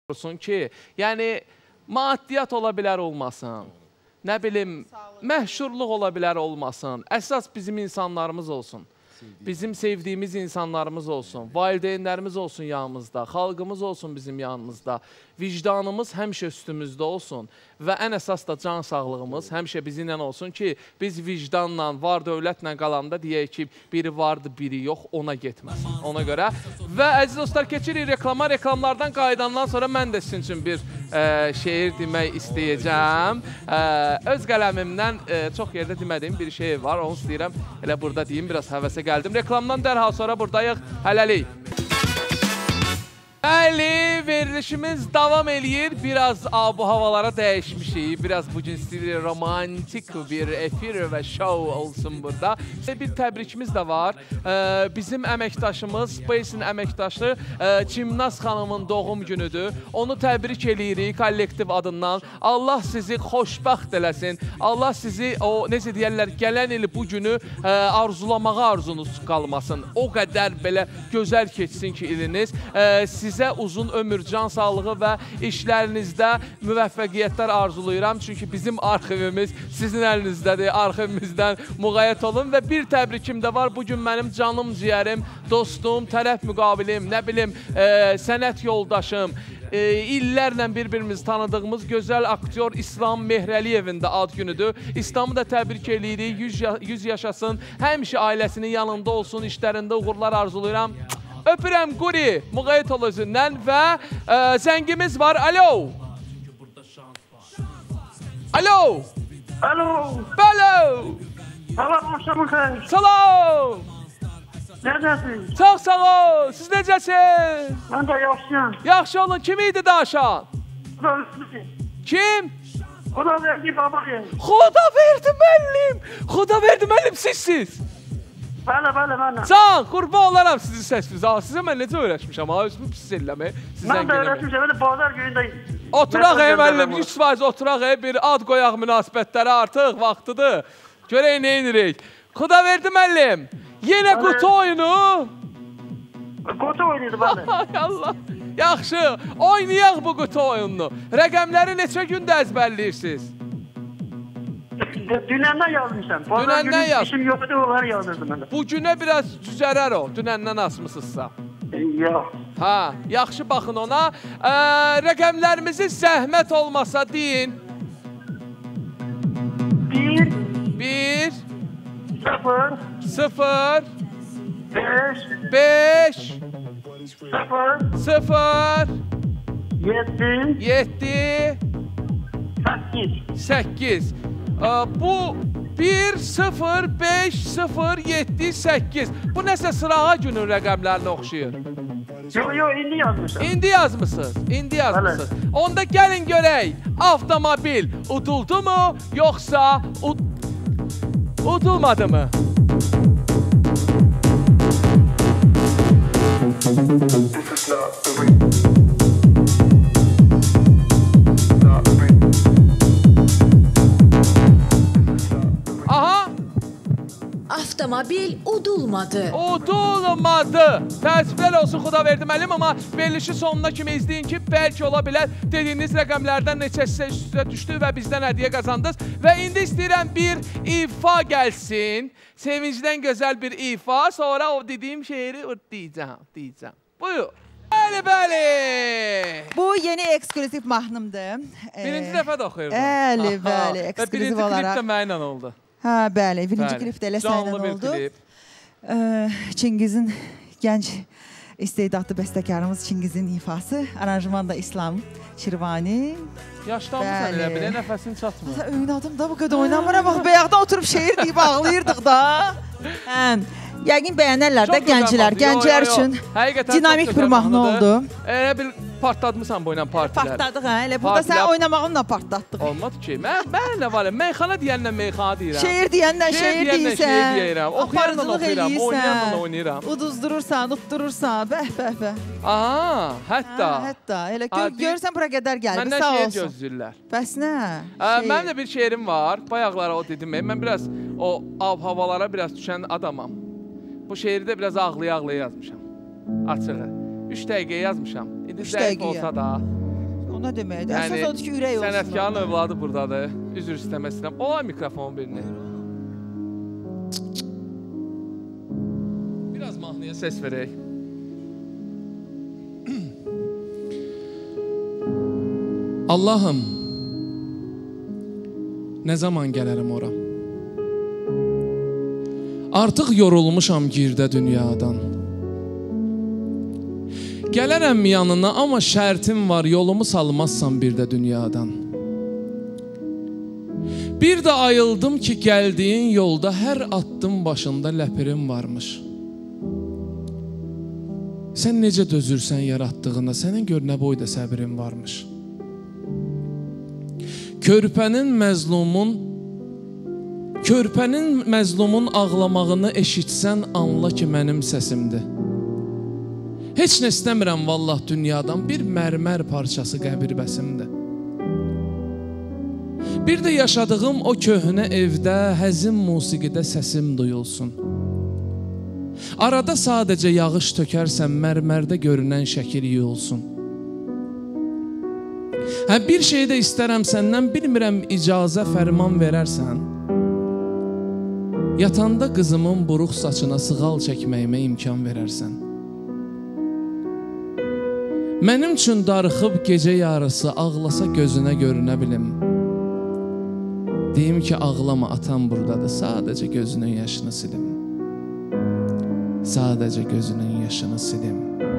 olsun ki, yəni maddiyyat ola bilər olmasın, nə bilim, məşhurluq ola bilər olmasın, əsas bizim insanlarımız olsun. Bizim sevdiyimiz insanlarımız olsun, valideynlərimiz olsun yanımızda, xalqımız olsun bizim yanımızda, vicdanımız həmişə üstümüzdə olsun və ən əsas da can sağlığımız həmişə bizimlə olsun ki, biz vicdanla, var dövlətlə qalanda deyək ki, biri vardı, biri yox, ona getməsin. Ona görə və əziz dostlar, keçirik reklama, reklamlardan qayıdandan sonra mən də sizin üçün bir e, şeir demək istəyəcəm. E, öz qələmimdən e, çox yerdə demədiyim bir şey var, onu istəyirəm, elə burada deyim, biraz həvəsə gəldim. Reklamdan dərhal sonra buradayıq, hələlik. Bəli, verilişimiz davam eləyir. Biraz bu havalara dəyişmişik. Biraz bugün istəyir romantik bir efir və show olsun burada. Bir təbrikimiz də var. Bizim əməkdaşımız, Space'in əməkdaşı Çimnaz xanımın doğum günüdür. Onu təbrik eləyirik kollektiv adından. Allah sizi xoşbəxt eləsin. Allah sizi, o necə deyərlər, gələn il bu günü arzulamağa arzunuz qalmasın. O qədər belə gözəl keçsin ki iliniz. Siz Sizə uzun ömür, can sağlığı və işlərinizdə müvəffəqiyyətlər arzulayıram. Çünki bizim arxivimiz sizin əlinizdədir. Arxivimizdən müğayət olun və bir təbrikim də var. Bugün mənim canım, ciyərim, dostum, tərəf müqabilim, nə bilim, e, sənət yoldaşım, e, illərlə bir-birimizi tanıdığımız gözəl aktyor İslam Mehrəliyevin də ad günüdür. İslamı da təbrik eləyirik. yüz yaşasın, həmişə ailəsinin yanında olsun, işlərində uğurlar arzulayıram. Öpürəm Quri, müğayət ol özündən və e, zəngimiz var. Alo. Alo. Alo. Bəlo. Salam, axşamın xeyir. Salam. Necəsiniz? Çox sağ ol. Siz necəsiniz? Mən də yaxşıyam. Yaxşı olun. Kim idi daşan? Bu da üstüdür. Kim? O da verdi babaya. Xuda verdi müəllim. Xuda verdi müəllim sizsiz. Bəli, bəli, mənəm. Can, qurban olaram sizin səsiniz. Sizə mən necə öyrəşmişəm, ha, özümü pis eləmək. Mən də öyrəşmişəm, elə bazar günündə. Oturaq ey müəllim, yüz faiz oturaq ey, bir ad qoyaq münasibətləri artıq, vaxtıdır. Görək nə edirik. Xuda verdi müəllim, yenə qutu oyunu. Qutu oyunuydu, bəli. Ay Allah, yaxşı, oynayaq bu qutu oyununu. Rəqəmləri neçə gündə əzbərləyirsiniz? Dünəndən yazmışam. Dünəndən yaz. İşim yoxdur, onları yazdırdım mən də. Bu günə biraz cüzərər o, dünəndən asmışsınızsa. Yox. Ha, yaxşı baxın ona. Ə, rəqəmlərimizi zəhmət olmasa deyin. Bir. Bir. Sıfır. Sıfır. Beş. Beş. Sıfır. Sıfır. Yedi. Yeddi. Sekiz. Səkkiz. Bu bir, sıfır, beş, sıfır, yeddi, səkkiz. Bu nəsə sırağa günün rəqəmlərinə oxşayır. Yox, yox, indi yazmışam. İndi yazmısınız, indi yazmısınız. Onda gəlin görək, avtomobil uduldu mu, yoxsa ud udulmadı mı? Aha! Avtomobil udulmadı. Udulmadı. Təəssüflər olsun, Xuda verdi müəllim, amma verilişi sonuna kimi izləyin ki, bəlkə ola bilər dediyiniz rəqəmlərdən neçəsi üstə düşdü və bizdən hədiyyə qazandınız. Və indi istəyirəm bir ifa gəlsin. Sevincdən gözəl bir ifa. Sonra o dediyim şeiri deyəcəm, deyəcəm. Buyur. Bəli, bəli. Bu yeni ekskluziv mahnımdır. Birinci dəfə də oxuyurdum. Bəli, bəli, ekskluziv olaraq. olaraq. Birinci klip də mənlə oldu. Hə, bəli, birinci klip də elə sənlə oldu. Çingizin gənc istedadlı bəstəkarımız Çingizin ifası, aranjman da İslam Şirvani. Yaşlanmışsan elə bilə, nəfəsin çatmır. Oynadım da bu qədər oynamıram, bax, bayaqdan oturub şeir deyib ağlayırdıq da. Həm. Yəqin bəyənərlər də gənclər, gənclər üçün dinamik bir mahnı oldu. Elə bir partladmısan bu ilə partilər. Partladıq, hə, elə burada sən oynamağınla partlatdıq. Olmadı ki, mən nə var, meyxana deyənlə meyxana deyirəm. Şeir deyənlə şeir deyirsən, şeir deyirəm, oxuyanla aparıcılıq oxuyuram, oynayanla oynayıram. eləyirsən, uduzdurursan, utdurursan, bəh, bəh, bəh. Aha, hətta. Hətta, elə görsən bura qədər gəldi, sağ olsun. Məndən şeir gözləyirlər. Bəs nə? Mənim də bir şeirim var, bayaqlara o dedim, mən biraz o av-havalara biraz düşən adamam. Bu şeiri də biraz ağlaya-ağlaya yazmışam, açığı. Üç dəqiqə yazmışam, indi zəif olsa da. nə deməkdir? Yəni, Əsas odur ki, ürək olsun. sənətkarın övladı buradadır. Üzr istəməsinəm. Ola mikrofon birini. Biraz mahnıya ses verək. Allahım, nə zaman gələrəm ora? Artıq yorulmuşam girdə dünyadan. Gələrəm yanına, amma şərtim var, yolumu salmazsan bir də dünyadan. Bir də ayıldım ki, gəldiyin yolda hər addım başında ləpirim varmış. Sən necə dözürsən yaratdığına, sənin gör nə boyda səbrin varmış. Körpənin məzlumun, körpənin məzlumun ağlamağını eşitsən, anla ki, mənim səsimdir. Heç nə istəmirəm vallah dünyadan, bir mərmər parçası qəbir bəsimdir. Bir də yaşadığım o köhnə evdə, həzin musiqidə səsim duyulsun. Arada sadəcə yağış tökərsən, mərmərdə görünən şəkil yuyulsun. Hə, bir şey də istərəm səndən, bilmirəm icazə fərman verərsən. Yatanda qızımın buruq saçına sığal çəkməyimə imkan verərsən. Mənim üçün darıxıb gecə yarısı ağlasa gözünə görünə bilim. Deyim ki, ağlama, atam buradadır, sadəcə gözünün yaşını silim. Sadəcə gözünün yaşını silim.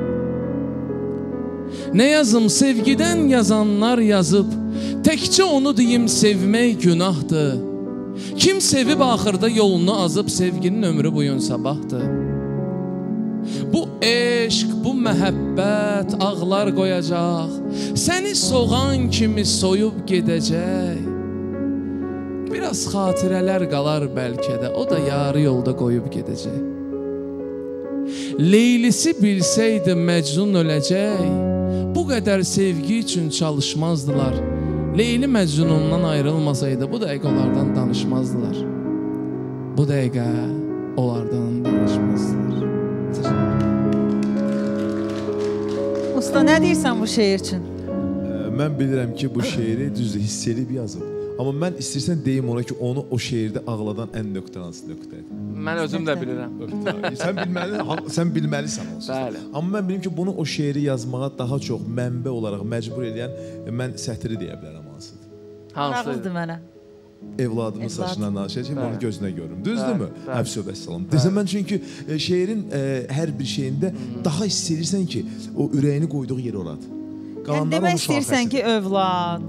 Nə yazım, sevgidən yazanlar yazıb, təkcə onu deyim, sevmək günahdır. Kim sevib axırda yolunu azıb, sevginin ömrü bugün sabahdır. Bu eşq, bu məhəbbət ağlar qoyacaq, səni soğan kimi soyub gedəcək. Biraz xatirələr qalar bəlkə də, o da yarı yolda qoyub gedəcək. Leylisi bilsəydi Məcnun öləcək, bu qədər sevgi üçün çalışmazdılar. Leyli Məcnunundan ayrılmasaydı, bu dəqiqə onlardan danışmazdılar. Bu dəqiqə onlardan danışmazdılar. Usta, nə deyirsən bu şeir üçün? Mən bilirəm ki, bu şeiri düzdür, hiss edib yazıb. Amma mən istəyirsən deyim ona ki, onu o şeirdə ağladan ən nöqtə hansı nöqtədir? Mən özüm də bilirəm. Sən bilməli, sən bilməlisən onsuz. Bəli. Amma mən bilirəm ki, bunu o şeiri yazmağa daha çox mənbə olaraq məcbur edən mən sətri deyə bilərəm hansıdır. Maraqlıdır mənə. Evladımın saçından danışır ki, onu gözünə görüm. Düzdürmü? Həfsə və səlam. Desəm mən çünki şeirin hər bir şeyində daha hiss edirsən ki, o ürəyini qoyduğu yer oradır. Yəni demək istəyirsən ki, övlad,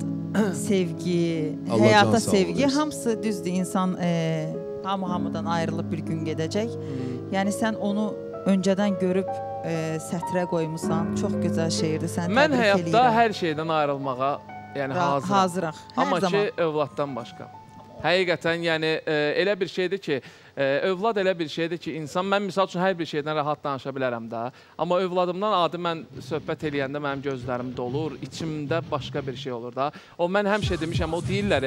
sevgi, həyata sevgi, hamısı düzdür, insan hamı-hamıdan ayrılıb bir gün gedəcək. Yəni sən onu öncədən görüb sətrə qoymusan, çox gözəl şeirdir, sən təbrik eləyirəm. Mən həyatda hər şeydən ayrılmağa hazırıq. Amma ki, övladdan başqa. Həqiqətən, yəni elə bir şeydir ki, övlad elə bir şeydir ki, insan, mən misal üçün hər bir şeydən rahat danışa bilərəm də. Amma övladımdan adi mən söhbət eləyəndə mənim gözlərim dolur, içimdə başqa bir şey olur da. O, mən həmişə demişəm, o deyirlər,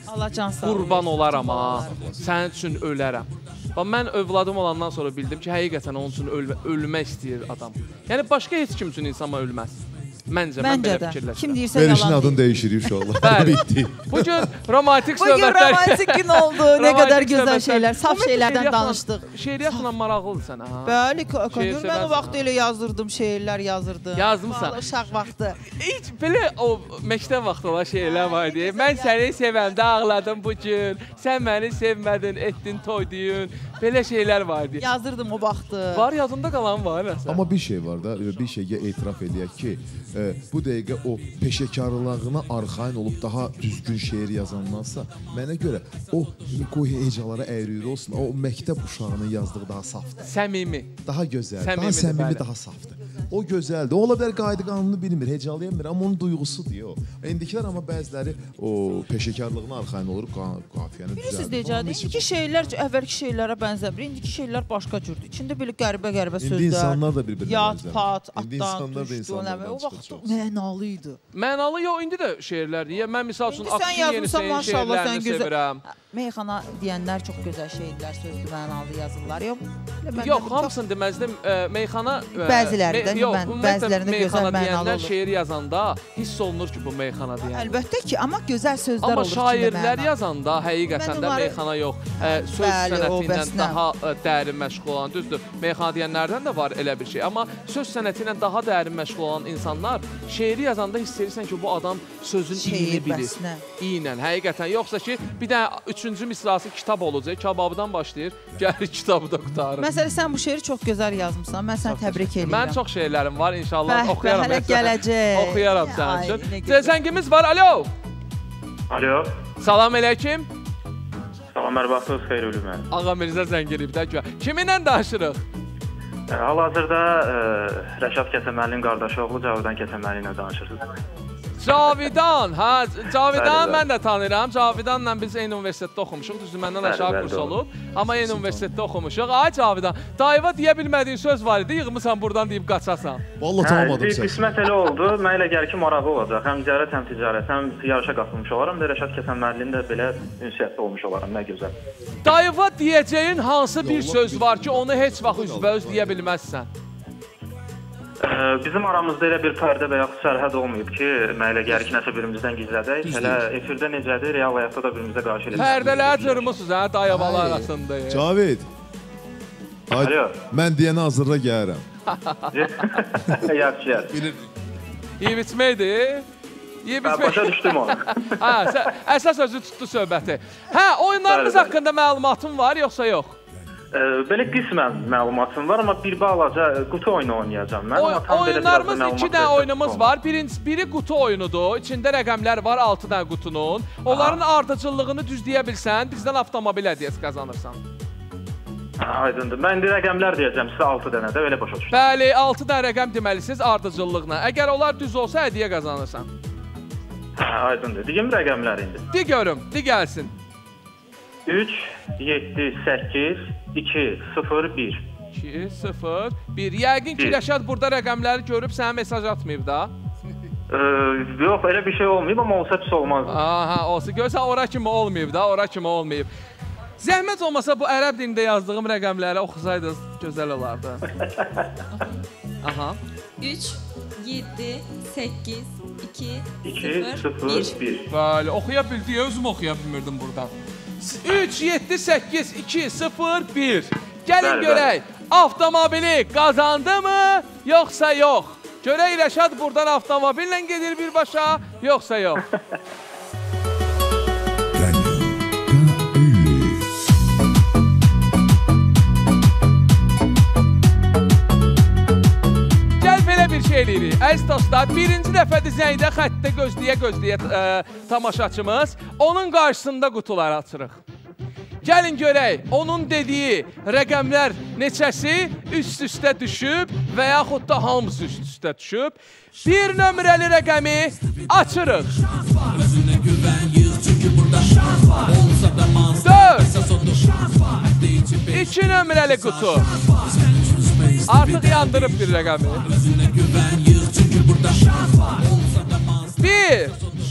qurban olaram ha, sənin üçün ölərəm. Mən övladım olandan sonra bildim ki, həqiqətən onun üçün ölmək istəyir adam. Yəni, başqa heç kim üçün insana ölməz. Məncə, mən belə fikirləşirəm. Kim deyirsə yalan deyil. Verişin adını dəyişirik uşaqlar. Bəli. Bugün romantik söhbətlər. Bugün romantik gün oldu. Nə qədər gözəl şeylər, saf şeylərdən danışdıq. Şeiriyyatla maraqlıdır sənə, ha? Bəli, Kadir, mən o vaxt elə yazırdım, şeirlər yazırdım. Yazdımsan. Uşaq vaxtı. Heç belə o məktəb vaxtı olan şeirlər var deyə. Mən səni sevəndə ağladım bugün, sən məni sevmədin, etdin toyduyun. Belə şeylər var deyə. Yazırdım o vaxtı. Var, yazında qalan var. Amma bir şey var da, bir şeyə etiraf eləyək ki, bu dəqiqə o peşəkarlığına arxain olub daha düzgün şeir yazandansa, mənə görə o qoy hecalara əyri olsun, o məktəb uşağının yazdığı daha safdır. Səmimi. Daha gözəl, daha səmimi, daha safdır. O gözəldir. Ola bilər qayda qanunu bilmir, hecalayamır, amma onun duyğusudur o. İndikilər amma bəziləri o peşəkarlığın arxayın olur, qafiyəni Bilirsiniz düzəldir. necədir? İndiki şeylər əvvəlki şeylərə bənzəmir. İndiki şeylər başqa cürdür. İçində belə qəribə-qəribə sözlər. İndi insanlar da bir-birinə Yat, bənzəmir. pat, İndi atdan insanlar da düşdü. insanlardan O vaxt çıxır. mənalı idi. Mənalı yox, indi də şeirlərdir. Ya mən misal üçün İndi sən Akşin yazmısan, Yenisey'in maşallah, sən şeirlərini gözəl- sevirəm. Meyxana deyənlər çox gözəl şeylər, sözdür, mənalı yazırlar. Yox, məndə Yox, çox- hamısını deməzdim. E, meyxana e, Bəziləri də, me- yox, mən- ümumiyyətlə bəzilərində meyxana gözəl mənalı deyənlər olur. şeir yazanda hiss olunur ki, bu meyxana deyən. Əlbəttə ki, amma gözəl sözlər Amma olur içində şairlər məna. yazanda həqiqətən Mən də onları- meyxana yox, ə, söz Bəli, o sənəti ilə bəs nə? daha ə, dərin məşğul olan, düzdür. Meyxana deyənlərdən də var elə bir şey. Amma söz sənəti ilə daha dərin məşğul olan insanlar şeiri yazanda hiss edirsən ki, bu adam sözün Şeir iyini bilir. bəs nə? İynən, həqiqətən. Yoxsa ki, bir dənə üçüncü misrası kitab olacaq, kababdan başlayır, gəlir kitabı da qutarır. Məsələn, sən bu şeiri çox gözəl yazmısan. Mən səni təbrik edirəm. Mən çox şeirlərim var, inşallah Bəh, bəh, oxuyaram. hələ mən sənə. gələcək. Oxuyaram sənin Ay, üçün. nə gözəl. Zəngimiz var, alo. Alo. Salam əleykum. Salam, hər vaxtınız xeyir olsun mən. Ağa Mirzə zəng eləyib də ki. Kiminlə danışırıq? E, Hal-hazırda e, Rəşad Kəsəməlinin qardaşı oğlu Cavidan Kəsəməli ilə danışırsınız. Cavidan, hə, Cavidan Bəli, mən də tanıyıram. Cavidanla biz eyni universitetdə oxumuşuq. Düzdür, məndən Bəli, aşağı bəli, kurs doğru. olub. Amma eyni universitetdə oxumuşuq. Ay Cavidan, dayıva deyə bilmədiyin söz var idi, yığmısan buradan deyib qaçasan. Vallahi tanımadım bir səni. qismət elə oldu. Mən elə gəlir ki, marağı olacaq. Həm ticarət, həm ticarət, həm yarışa qatılmış olaram və Rəşad Kəsəməlinin də belə ünsiyyətdə olmuş olaram. Nə gözəl. Dayıva deyəcəyin hansı bir Yolla, söz var ki, güzel. onu heç vaxt üzbəüz deyə bilməzsən? E, bizim aramızda elə bir pərdə və yaxud sərhəd olmayıb ki, mən elə gəlir ki, nəsə birimizdən gizlədək. Hələ efirdə necədir, real həyatda da birimizə qarşı elə. Pərdələr cırmısınız, hə, dayıvalar Ay. arasında. Cavid. Ay, Alo. mən deyənə hazırla gəlirəm. Yaxşı, yaxşı. Yeyib içməkdir. Yeyib Mən başa içmək. düşdüm onu. Hə, sə- əsas özü tutdu söhbəti. Hə, oyunlarımız Bəli, bəli. haqqında məlumatın var, yoxsa yox? E, belə qismən məlumatım var, amma bir balaca e, qutu oyunu oynayacağam mən. Oy Amma tam belə biraz da oyunlarımız məlumat iki dənə versək oyunumuz olmaz. var. Birincisi biri qutu oyunudur. İçində rəqəmlər var, altı dənə qutunun. Onların ardıcıllığını düzləyə bilsən, bizdən avtomobil hədiyyəsi qazanırsan. Ha, aydındır. Mən indi rəqəmlər deyəcəm sizə altı dənə də, elə başa düşdüm. Bəli, altı dənə rəqəm deməlisiniz ardıcıllıqla. Əgər onlar düz olsa hədiyyə qazanırsan. Ha, aydındır. Deyim rəqəmlər indi. De görüm, de gəlsin. üç, yeddi, səkkiz, iki, sıfır, bir. iki, sıfır, bir. Yəqin ki, Bir. Rəşad burada rəqəmləri görüb sənə mesaj atmayıb da. Ee, yox, elə bir şey olmayıb, amma olsa pis olmaz. Aha, olsa görsən ora kimi olmayıb da, ora kimi olmayıb. Zəhmət olmasa bu ərəb dilində yazdığım rəqəmləri oxusaydınız gözəl olardı. Aha. üç, yedi, səkkiz, iki, iki, sıfır, sıfır, bir. bir. Bəli, oxuya bildiyi özüm oxuya bilmirdim buradan. üç, yeddi, səkkiz, iki, sıfır, bir. Gəlin Bəli, görək, avtomobili qazandı mı, yoxsa yox? Görək Rəşad buradan avtomobillə gedir birbaşa, yoxsa yox? Gəl belə bir şey eləyirik. Əziz dostlar, birinci dəfədir zəngdə xəttdə gözləyə-gözləyə ə, tamaşaçımız onun qarşısında qutular açırıq. Gəlin görək, onun dediyi rəqəmlər neçəsi üst-üstə düşüb və yaxud da hamısı üst-üstə düşüb. Bir nömrəli rəqəmi açırıq. dörd. İki nömrəli qutu. Artıq yandırıb bir rəqəmi. Bir.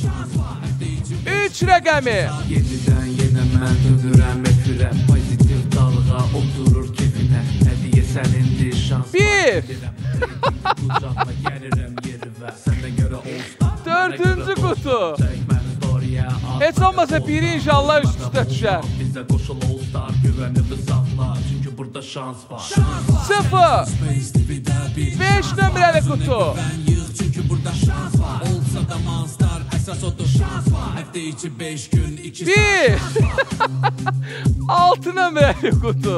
Üç rəqəmi. Yenidən yenə mən dönürəm efirə. Pozitiv dalğa oturur kefinə. Hədiyyə sənindir şans. Bir. Qucaqla gəlirəm yerivə. Sənə görə olsun. Dördüncü qutu. Çəkmən storyaya at. Heç olmasa biri inşallah üst-üstə düşər. Bizə qoşul All-Star güvənimi saxla. Çünki burada şans var. Sıfır. Beş nömrəli qutu. Çünki burada şans var. Olsa da Monster əsas odur. Şans var. Həftə içi beş gün iki Bir. Altı nömrəli qutu.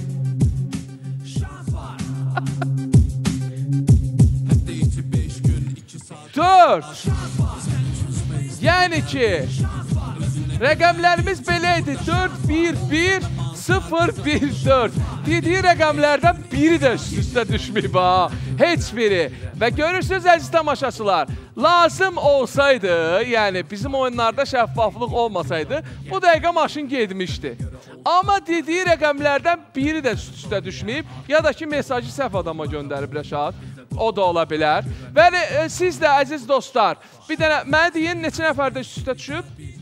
Həftə içi beş gün iki saat. Dörd. Yəni ki, Rəqəmlərimiz belə idi. dörd bir bir sıfır bir dörd. Dediyi rəqəmlərdən biri də üst-üstə düşməyib ha. Heç biri. Və görürsünüz əziz tamaşaçılar, lazım olsaydı, yəni bizim oyunlarda şəffaflıq olmasaydı, bu dəqiqə maşın getmişdi. Amma dediyi rəqəmlərdən biri də üst-üstə düşməyib, ya da ki, mesajı səhv adama göndərib Rəşad. O da ola bilər. Və e, siz də əziz dostlar, bir dənə, mənə deyin, neçə nəfərdə üst-üstə düşüb?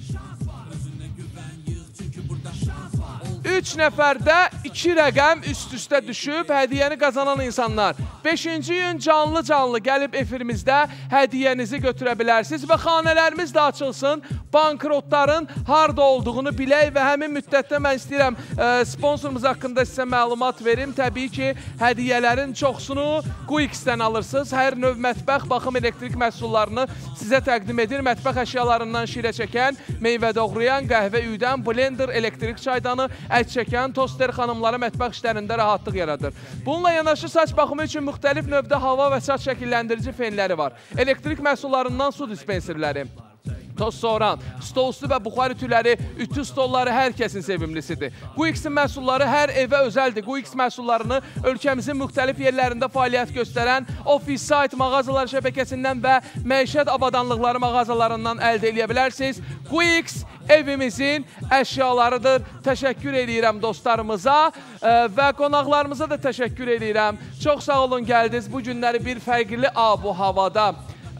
üç nəfərdə iki rəqəm üst-üstə düşüb, hədiyyəni qazanan insanlar. beşinci gün canlı-canlı gəlib efirimizdə hədiyyənizi götürə bilərsiniz və xanələrimiz də açılsın, bankrotların harada olduğunu bilək və həmin müddətdə mən istəyirəm e, sponsorumuz haqqında sizə məlumat verim. Təbii ki, hədiyyələrin çoxsunu Quix-dən alırsınız. Hər növ mətbəx, baxım, elektrik məhsullarını sizə təqdim edir. Mətbəx əşyalarından şirə çəkən, meyvə doğrayan, qəhvə üyüdən, blender, elektrik çaydanı, ət çəkən, toster xanımlara mətbəx işlərində rahatlıq yaradır. Bununla yanaşı saç baxımı üçün müxtəlif növdə hava və saç şəkilləndirici fenləri var. Elektrik məhsullarından su dispenserləri, toz soğuran, stolsu və buxar ütüləri, ütü stolları hər kəsin sevimlisidir. Quix-in məhsulları hər evə özəldir. Quix məhsullarını ölkəmizin müxtəlif yerlərində fəaliyyət göstərən ofis, sayt, mağazalar şəbəkəsindən və məişət avadanlıqları mağazalarından əldə edə bilərsiniz. Quix evimizin əşyalarıdır. Təşəkkür edirəm dostlarımıza və qonaqlarımıza da təşəkkür edirəm. Çox sağ olun, gəldiniz. Bu günləri bir fərqli abu-havada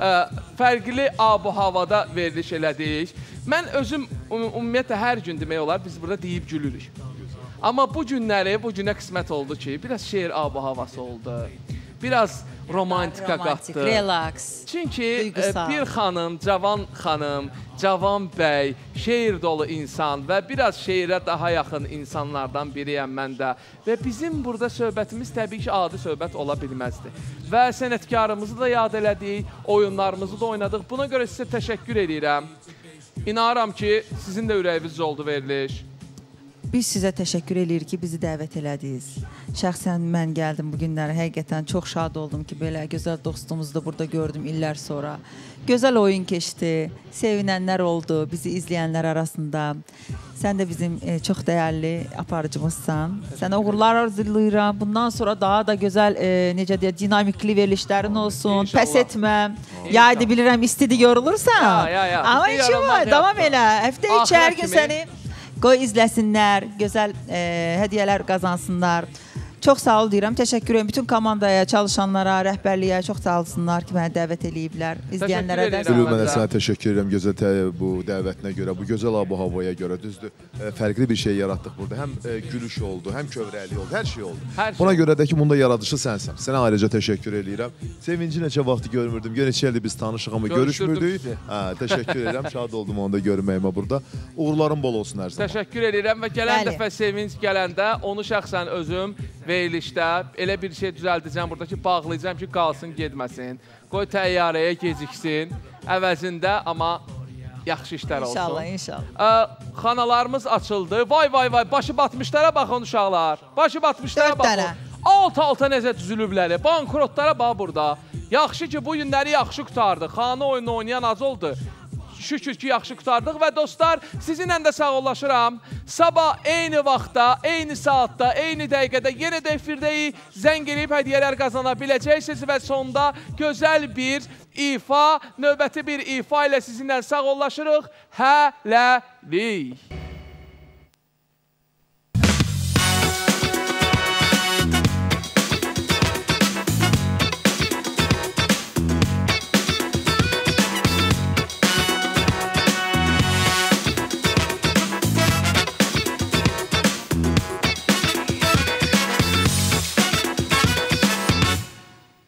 fərqli abu-havada veriliş elədik. Mən özüm ümumiyyətlə hər gün demək olar, biz burada deyib gülürük. Amma bu günləri, bu günə qismət oldu ki, biraz şeir abu-havası oldu. Biraz romantika qatdı. Relax. Çünki bir xanım, cavan xanım, cavan bəy, şeir dolu insan və biraz şeirə daha yaxın insanlardan biriyəm mən də. Və bizim burada söhbətimiz təbii ki, adi söhbət ola bilməzdi. Və sənətkarımızı da yad elədik, oyunlarımızı da oynadıq. Buna görə sizə təşəkkür edirəm. İnanıram ki, sizin də ürəyiniz oldu veriliş. Biz sizə təşəkkür edirik ki, bizi dəvət elədiniz. Şəxsən mən gəldim bu günləri, həqiqətən çox şad oldum ki, belə gözəl dostumuzu da burada gördüm illər sonra. Gözəl oyun keçdi, sevinənlər oldu bizi izləyənlər arasında. Sən də bizim e, çox dəyərli aparıcımızsan. Sənə uğurlar arzulayıram. Bundan sonra daha da gözəl, e, necə deyək, dinamikli verilişlərin olsun. İnşallah. Pəs etməm. Yaydı bilirəm, istidi yorulursan. Ya, ya, ya. Amma işi var, davam elə. Həftə içi hər gün səni qoy izləsinlər, gözəl e, hədiyyələr qazansınlar. Çox sağ ol deyirəm, təşəkkür edirəm bütün komandaya, çalışanlara, rəhbərliyə çox sağ olsunlar ki, mənə dəvət eləyiblər. İzləyənlərə də Gülü, mənə sənə təşəkkür edirəm gözəl bu dəvətinə görə, bu gözəl abu-havaya görə, düzdür, fərqli bir şey yaratdıq burada. Həm gülüş oldu, həm kövrəklik oldu, hər şey oldu. Hər Buna şey. görə də ki, bunda yaradıcı sənsən. Sənə ayrıca təşəkkür edirəm. Sevinci neçə vaxtı görmürdüm, gör neçə ildir biz tanışıq, amma görüşmürdük. Hə, təşəkkür edirəm, şad oldum onu da görməyimə burada. Uğurların bol olsun hər zaman. Təşəkkür edirəm və gələn dəfə sevinç gələndə onu şəxsən özüm verilişdə elə bir şey düzəldəcəm burada ki, bağlayacağım ki, qalsın, gedməsin. Qoy təyyarəyə geciksin, əvəzində, amma yaxşı işlər olsun. İnşallah, inşallah. Xanalarımız açıldı. Vay, vay, vay, başı batmışlara baxın uşaqlar. Başı batmışlara baxın. Alt-alta necə düzülübləri. Bankrotlara bax burada. Yaxşı ki, bu günləri yaxşı qutardıq. Xana oyunu oynayan az oldu. Şükür ki, yaxşı qutardıq və dostlar, sizinlə də sağollaşıram. Sabah eyni vaxtda, eyni saatda, eyni dəqiqədə yenə də efirdəyik. Zəng eləyib hədiyyələr qazana biləcəksiniz və sonda gözəl bir ifa, növbəti bir ifa ilə sizinlə sağollaşırıq. Hələlik.